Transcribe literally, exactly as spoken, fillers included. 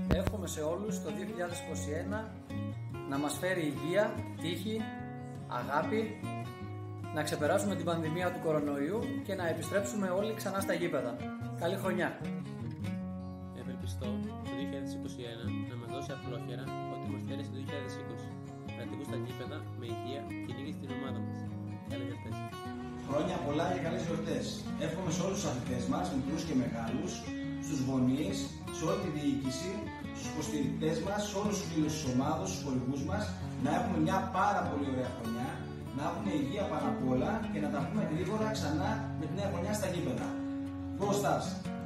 εύχομαι σε όλους το δύο χιλιάδες είκοσι ένα να μας φέρει υγεία, τύχη, αγάπη, να ξεπεράσουμε την πανδημία του κορονοϊού και να επιστρέψουμε όλοι ξανά στα γήπεδα. Καλή χρονιά! Ευελπιστώ το δύο χιλιάδες είκοσι ένα να μας δώσει απλόχερα ό,τι μας φέρει στο δύο χιλιάδες είκοσι. Κρατικούς στα γήπεδα, με υγεία και νίκη στην ομάδα μας. Καλές γιορτές! Χρόνια πολλά και καλές γιορτές. Εύχομαι σε όλους τους αθλητές μας, μικρούς και μεγάλους, στους γονείς, σε όλη τη διοίκηση, στους υποστηρικτές μας, σε όλους τους φίλους της ομάδας, στους χορηγούς μας, να έχουμε μια πάρα πολύ ωραία χρονιά, να έχουμε υγεία πάνω απ' όλα και να τα πούμε γρήγορα ξανά με τη νέα χρονιά στα γήπεδα. Κώστας!